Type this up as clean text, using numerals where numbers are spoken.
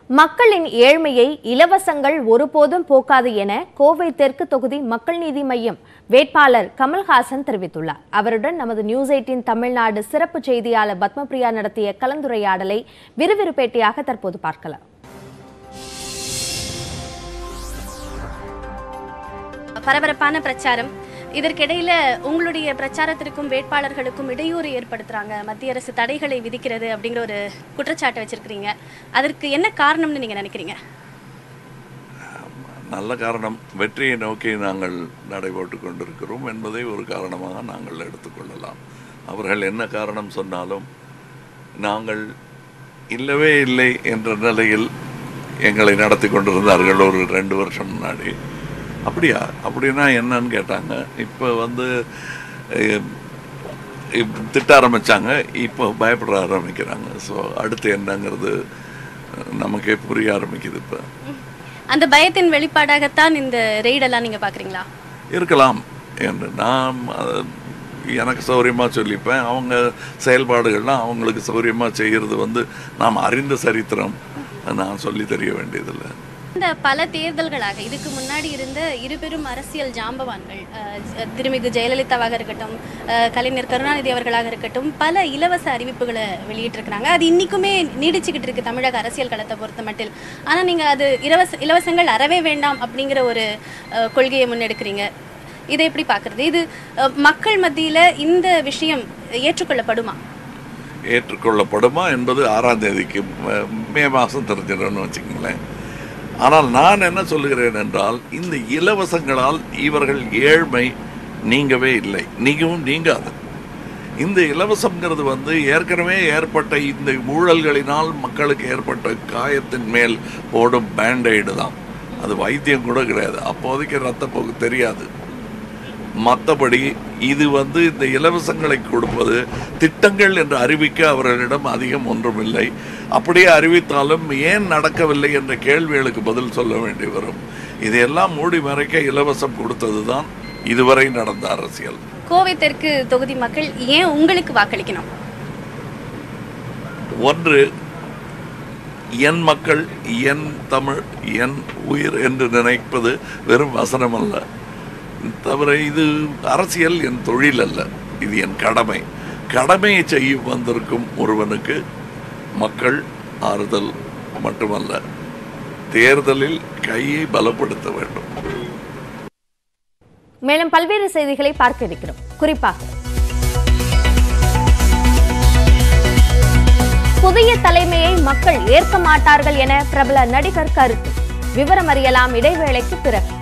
மக்களின் ஏழ்மையை இலவசங்கள் ஒருபோதும் போக்காது என கோவை தெற்கு தொகுதி மக்கள் நீதி மய்யம் வேட்பாளர் கமல்ஹாசன் தெரிவித்துள்ளார். அவருடன் நமது நியூஸ் 18 தமிழ்நாடு சிறப்பு செய்தியாளர் பத்மபிரியா நடத்திய கலந்துரையாடலை விறுவிறுப்பேட்டியாக தற்போது பார்க்கலாம். பரபரப்பான பிரச்சாரம். இதற்கிடையில உங்களுடைய பிரச்சாரத்திற்கும் வேட்பாளர்களுக்கும் இடையூறு ஏற்படுத்துறாங்க, மத்திய அரசு தடைகளை விதிக்கிறது அப்படிங்கிற ஒரு குற்றச்சாட்டை வச்சிருக்கிறீங்க. அதற்கு என்ன காரணம்னு நீங்க நினைக்கிறீங்க? நல்ல காரணம். வெற்றியை நோக்கி நாங்கள் நடைபோட்டு கொண்டிருக்கிறோம் என்பதை ஒரு காரணமாக நாங்கள் எடுத்துக்கொள்ளலாம். அவர்கள் என்ன காரணம் சொன்னாலும் நாங்கள் இல்லவே இல்லை என்ற நிலையில் எங்களை நடத்தி கொண்டிருந்தார்கள் ஒரு 2 வருஷம் முன்னாடி. அப்படியா? அப்படின்னா என்னன்னு கேட்டாங்க. இப்போ திட்ட ஆரம்பித்தாங்க, இப்போ பயப்பட ஆரம்பிக்கிறாங்க. ஸோ அடுத்து என்னங்கிறது நமக்கே புரிய ஆரம்பிக்குது. இப்போ அந்த பயத்தின் வெளிப்பாடாகத்தான் இந்த ரெய்டெல்லாம் நீங்கள் பார்க்குறீங்களா? இருக்கலாம் என்று நான் எனக்கு சௌரியமாக சொல்லிப்பேன். அவங்க செயல்பாடுகள்லாம் அவங்களுக்கு சௌரியமாக செய்கிறது நாம் அறிந்த சரித்திரம், நான் சொல்லி தெரிய வேண்டியதில்லை. இந்த பல தேர்தல்களாக இதுக்கு முன்னாடி இருந்த இருபெரும் அரசியல் ஜாம்பவான்கள், திருமிகு ஜெயலலிதாவாக இருக்கட்டும், கலைஞர் கருணாநிதி அவர்களாக இருக்கட்டும், பல இலவச அறிவிப்புகளை வெளியிட்டிருக்கிறாங்க. அது இன்னைக்குமே நீடிச்சுக்கிட்டு இருக்கு தமிழக அரசியல் களத்தை பொறுத்த மட்டும். ஆனால் நீங்கள் அது இலவசங்கள் அறவே வேண்டாம் அப்படிங்கிற ஒரு கொள்கையை முன்னெடுக்கிறீங்க. இதை எப்படி பார்க்குறது? இது மக்கள் மத்தியில் இந்த விஷயம் ஏற்றுக்கொள்ளப்படுமா? ஏற்றுக்கொள்ளப்படுமா என்பது 6ஆம் தேதிக்கு மே மாதம் தெரிஞ்சிடணும்னு வச்சுக்கோங்களேன். ஆனால் நான் என்ன சொல்லுகிறேன் என்றால், இந்த இலவசங்களால் இவர்கள் ஏழ்மை நீங்கவே இல்லை, நீங்கவும் நீங்காது. இந்த இலவசங்கிறது ஏற்கனவே ஏற்பட்ட இந்த ஊழல்களினால் மக்களுக்கு ஏற்பட்ட காயத்தின் மேல் போடும் பேண்டைடு தான். அது வைத்தியம் கூட கிடையாது. அப்போதைக்கு ரத்தப்போக்கு தெரியாது. மற்றபடி இது இந்த இலவசங்களை கொடுப்பது திட்டங்கள் என்று அறிவிக்க அவர்களிடம் அதிகம் ஒன்றுமில்லை. அப்படியே அறிவித்தாலும் ஏன் நடக்கவில்லை என்ற கேள்விகளுக்கு பதில் சொல்ல வேண்டி வரும். இதையெல்லாம் மூடி மறைக்க இலவசம் கொடுத்தது தான் இதுவரை நடந்த அரசியல். கோவை தெற்கு தொகுதி மக்கள் ஏன் உங்களுக்கு வாக்களிக்கணும்? ஒன்று, என் மக்கள், என் தமிழ், என் உயிர் என்று நினைப்பது வெறும் வசனம் அல்ல. தவிர இது அரசியல் என் தொழில் அல்ல, இது என் கடமை. கடமையை செய்ய வந்திருக்கும் ஒருவனுக்கு மக்கள் ஆறுதல் மட்டுமல்ல, தேர்தலில் கையை பலப்படுத்த வேண்டும். மேலும் பல்வேறு செய்திகளை பார்க்க இருக்கிறோம். குறிப்பாக புதிய தலைமையை மக்கள் ஏற்க மாட்டார்கள் என பிரபல நடிகர் கருத்து. விவரம் அறியலாம் இடைவேளைக்கு பிறகு.